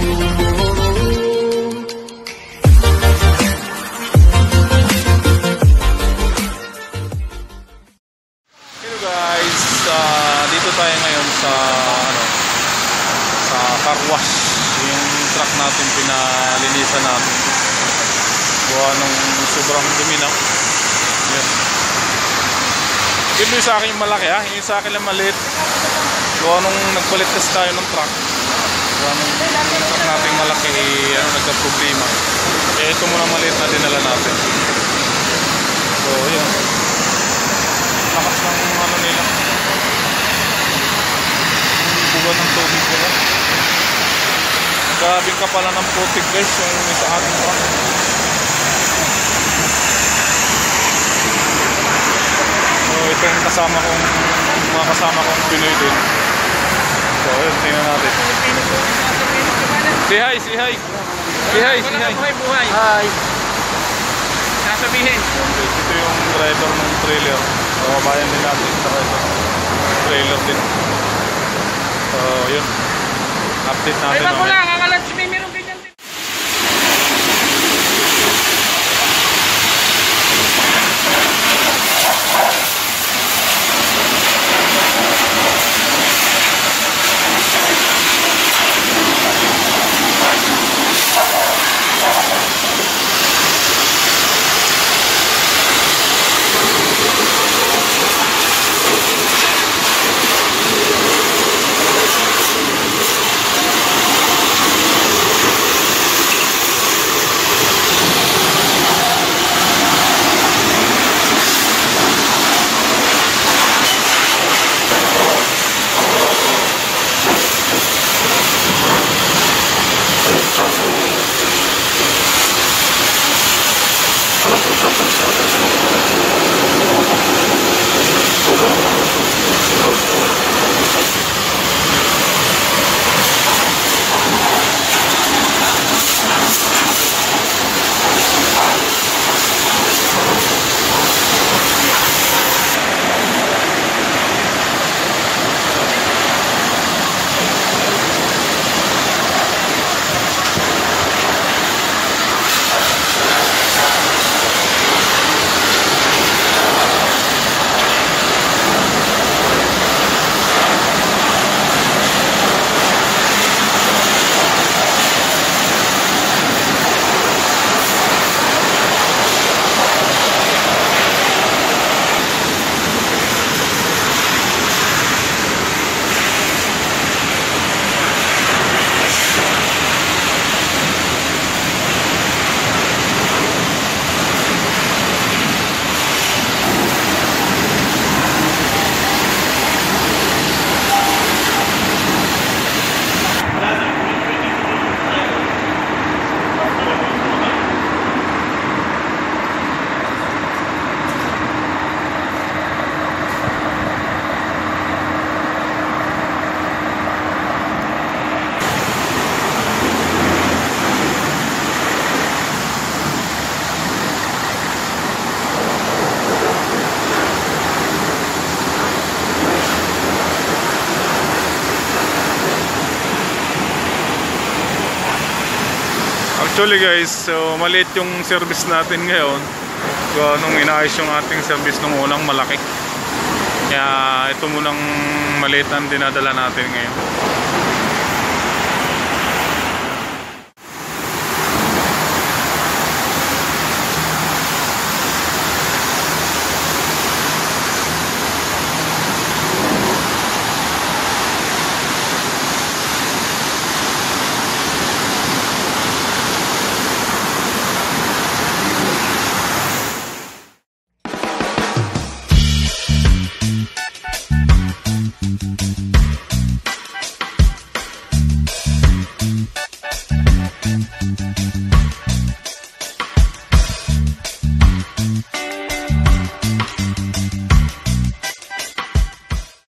Dito tayo ngayon sa car wash. Yung truck natin pinalinisan natin. Buha nung sobrang dumi na. Yan. Yun yung sa akin yung malaki ha. Yung sa akin lang maliit. Buha nung nagpalit kasi tayo ng truck. Buha nung truck natin malaki nagka-problema. Ito muna maliit na dinala natin. So yun. Lakas ng nila. Buwan ng tubig nila. Grabing kapala ng putik guys yung sa ating truck. So ito yung mga kasama kong Pinoy din. So yun, tingnan natin. Say hi, say hi. Say hi, say hi. Buhay. Hi. Nasabihin. Ito yung driver ng trailer. So kabayan din natin sa trailer din. So yun, update natin. Ay, wag ko lang, ang alam si May meron ganyan din. Actually guys, so maliit yung service natin ngayon. So nung inaayos yung ating service nung unang malaki. Kaya ito munang maliit ang dinadala natin ngayon.